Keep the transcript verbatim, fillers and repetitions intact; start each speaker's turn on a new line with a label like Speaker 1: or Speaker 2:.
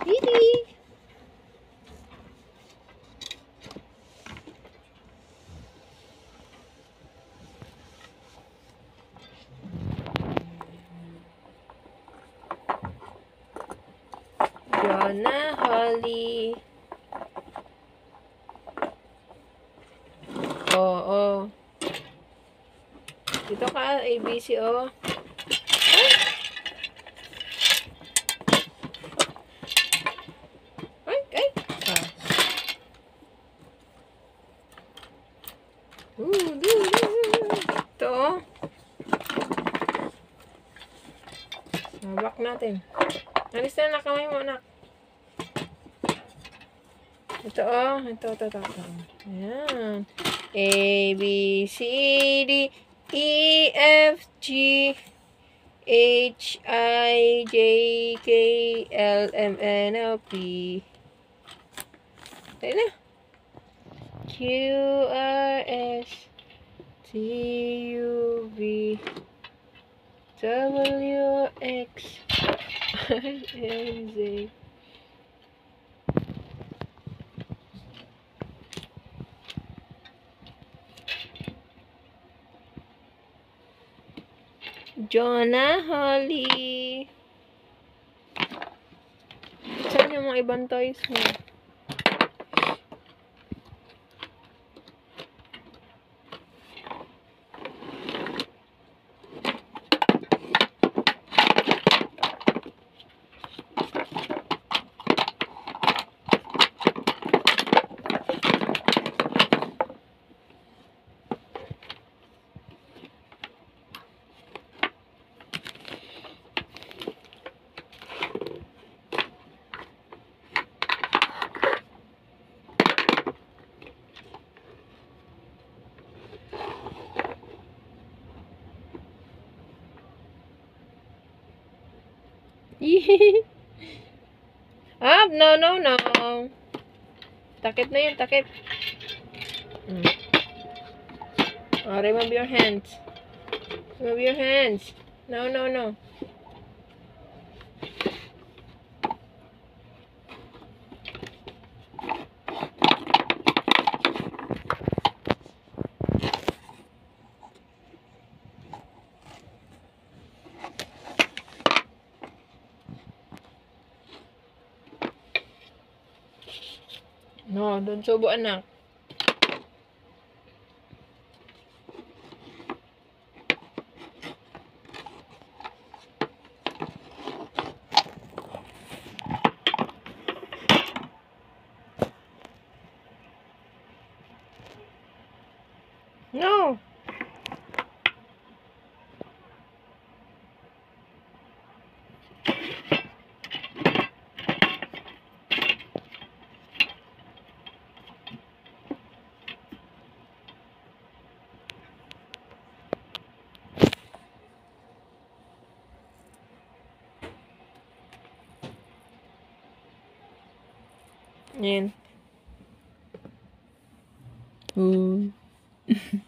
Speaker 1: Didi. Jonah, Holly. Oh, oh. Dito ka, A B C, oh. Ay, ay. Ah. Ooh, doo, doo, doo. Ito, oh. Mabak natin. Alis na na kamay mo, anak. Ito, oh. Ito, ito, ito. ito. Ayan. A, B, C, D, E, F, G, H, I, J, K, L, M, N, O, P. Tayo na. Q, R, S, T, U, V, W, X, Y, and Z. Jonah, Holly. Saan yung mga ibang toys mo? Up, no, no, no. Takip na yun, takip. Hmm. Oh, remove your hands. Remove your hands. No, no, no. No, don't subo, anak. No. Yan. Ooh.